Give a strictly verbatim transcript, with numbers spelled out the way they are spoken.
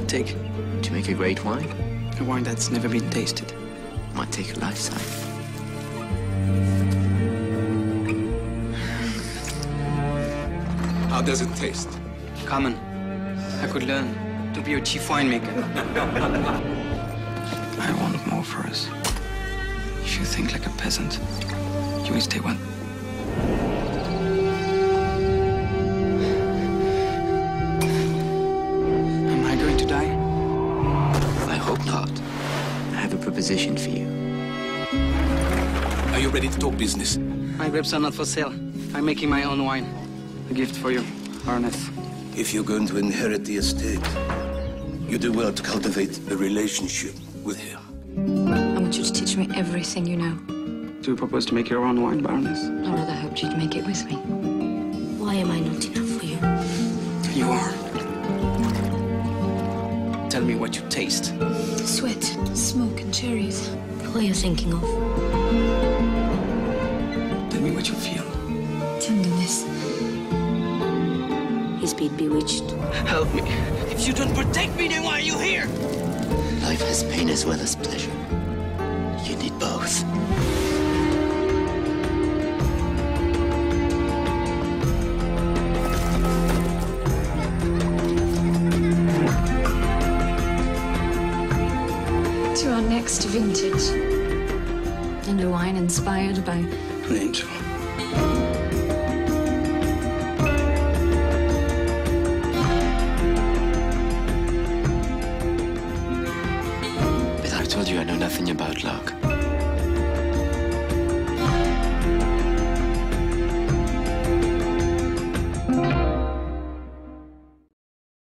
it take to make a great wine? A wine that's never been tasted. Might take a lifetime. How does it taste? Common. I could learn to be a chief winemaker. I want more for us. If you think like a peasant, you will stay one. Am I going to die? I hope not. I have a proposition for you. Are you ready to talk business? My grapes are not for sale. I'm making my own wine. A gift for you, Baroness. If you're going to inherit the estate, you do well to cultivate a relationship with him. I want you to teach me everything you know. Do you propose to make your own wine, Baroness? I rather hoped you'd make it with me. Why am I not enough for you? You are. Tell me what you taste. Sweat, smoke, and cherries. What are you thinking of? Tell me what you feel. Tenderness. He's been bewitched. Help me. If you don't protect me, then why are you here? Life has pain as well as pleasure. You need both. To our next vintage. And a wine inspired by An angel.